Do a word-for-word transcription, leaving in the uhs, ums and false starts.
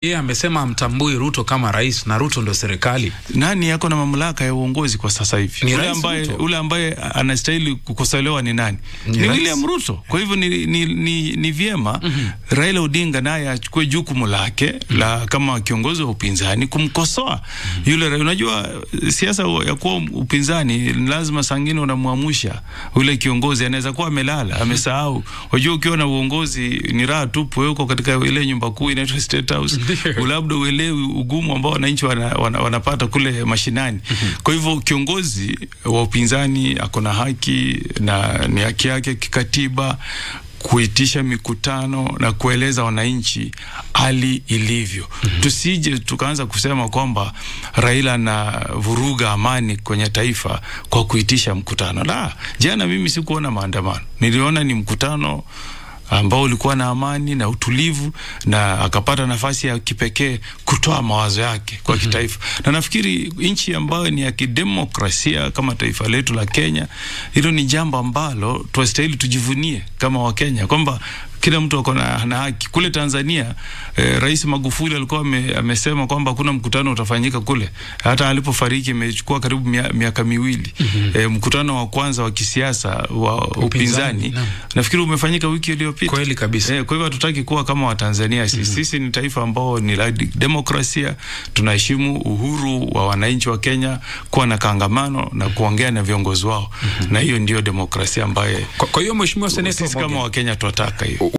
Yeye amesema amtambui Ruto kama rais na Ruto ndo serikali. Nani yako na mamlaka ya uongozi kwa sasa hivi? Ule ambaye ule ambaye anastahili kukosolewa ni nani? Ni, ni William Ruto. Kwa hivyo ni ni ni, ni vyema mm -hmm. Raila Odinga naye achukue jukumu lake mm -hmm. la kama kiongozi wa upinzani kumkosoa mm -hmm. yule. Unajua siasa ya kuwa upinzani lazima sangine unamwamusha ule kiongozi, anaweza kuwa amelala, amesahau. Unajua ukiwa na uongozi ni raha tupu, uko katika ile nyumba kuu inaitwa State House. Labda uelewi ugumu ambao wananchi wana, wana, wanapata kule mashinani. Kwa hivyo kiongozi wa upinzani akona haki na ni haki yake kikatiba kuitisha mikutano na kueleza wananchi hali ilivyo. Mm -hmm. Tusije tukaanza kusema kwamba Raila anavuruga amani kwenye taifa kwa kuitisha mkutano. La, jana mimi sikuona maandamano. Niliona ni mkutano ambao ulikuwa na amani na utulivu, na akapata nafasi ya kipekee kutoa mawazo yake kwa kitaifa. Mm -hmm. Na nafikiri nchi ambayo ni ya kidemokrasia kama taifa letu la Kenya, hilo ni jambo ambalo tunastahili tujivunie kama wa Kenya, kwamba kila mtu ako na haki. Kule Tanzania eh, Rais Magufuli alikuwa amesema kwamba kuna mkutano utafanyika kule. Hata alipofariki imechukua karibu miaka miwili. Mm -hmm. eh, mkutano wa kwanza wa kisiasa wa upinzani, upinzani na nafikiri umefanyika wiki iliyopita. Kweli kabisa. Eh, kwa hivyo hatutaki kuwa kama wa Tanzania. Sisi, mm -hmm. sisi ni taifa ambao ni la demokrasia, tunaheshimu uhuru wa wananchi wa Kenya kuwa na kangamano na kuongea na viongozi wao. Mm -hmm. Na hiyo ndio demokrasia ambayo kwa hiyo mheshimiwa Seneta sisi kama wa Kenya tunataka hiyo.